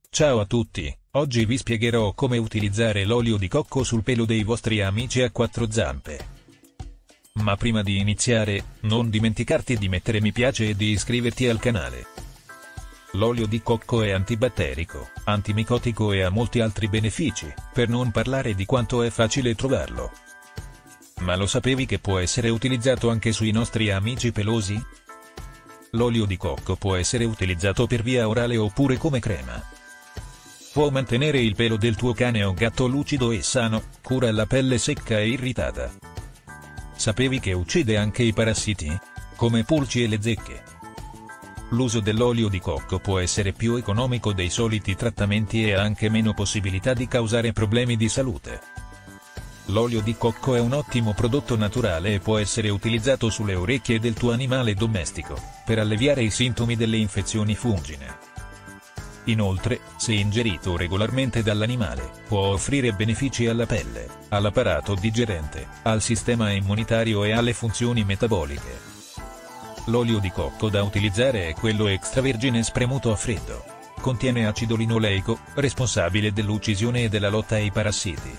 Ciao a tutti, oggi vi spiegherò come utilizzare l'olio di cocco sul pelo dei vostri amici a quattro zampe. Ma prima di iniziare, non dimenticarti di mettere mi piace e di iscriverti al canale. L'olio di cocco è antibatterico, antimicotico e ha molti altri benefici, per non parlare di quanto è facile trovarlo. Ma lo sapevi che può essere utilizzato anche sui nostri amici pelosi? L'olio di cocco può essere utilizzato per via orale oppure come crema. Può mantenere il pelo del tuo cane o gatto lucido e sano, cura la pelle secca e irritata. Sapevi che uccide anche i parassiti? Come pulci e le zecche. L'uso dell'olio di cocco può essere più economico dei soliti trattamenti e ha anche meno possibilità di causare problemi di salute. L'olio di cocco è un ottimo prodotto naturale e può essere utilizzato sulle orecchie del tuo animale domestico, per alleviare i sintomi delle infezioni fungine. Inoltre, se ingerito regolarmente dall'animale, può offrire benefici alla pelle, all'apparato digerente, al sistema immunitario e alle funzioni metaboliche. L'olio di cocco da utilizzare è quello extravergine spremuto a freddo. Contiene acido linoleico, responsabile dell'uccisione e della lotta ai parassiti.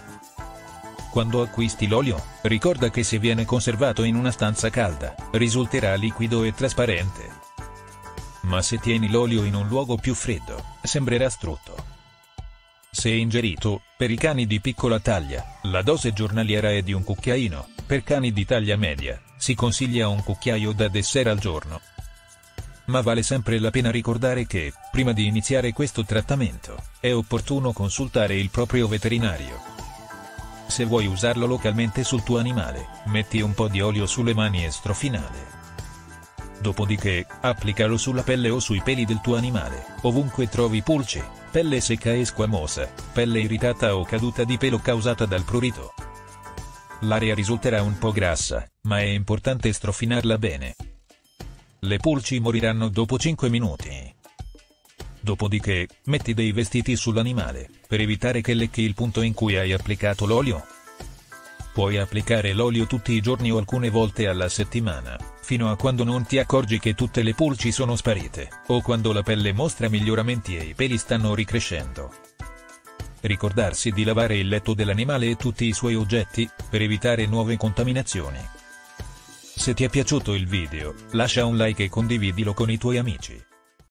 Quando acquisti l'olio, ricorda che se viene conservato in una stanza calda, risulterà liquido e trasparente. Ma se tieni l'olio in un luogo più freddo, sembrerà strutto. Se ingerito, per i cani di piccola taglia, la dose giornaliera è di un cucchiaino, per cani di taglia media, si consiglia un cucchiaio da dessert al giorno. Ma vale sempre la pena ricordare che, prima di iniziare questo trattamento, è opportuno consultare il proprio veterinario. Se vuoi usarlo localmente sul tuo animale, metti un po' di olio sulle mani e strofinale. Dopodiché, applicalo sulla pelle o sui peli del tuo animale, ovunque trovi pulci, pelle secca e squamosa, pelle irritata o caduta di pelo causata dal prurito. L'area risulterà un po' grassa, ma è importante strofinarla bene. Le pulci moriranno dopo 5 minuti. Dopodiché, metti dei vestiti sull'animale, per evitare che lecchi il punto in cui hai applicato l'olio. Puoi applicare l'olio tutti i giorni o alcune volte alla settimana, fino a quando non ti accorgi che tutte le pulci sono sparite, o quando la pelle mostra miglioramenti e i peli stanno ricrescendo. Ricordarsi di lavare il letto dell'animale e tutti i suoi oggetti, per evitare nuove contaminazioni. Se ti è piaciuto il video, lascia un like e condividilo con i tuoi amici.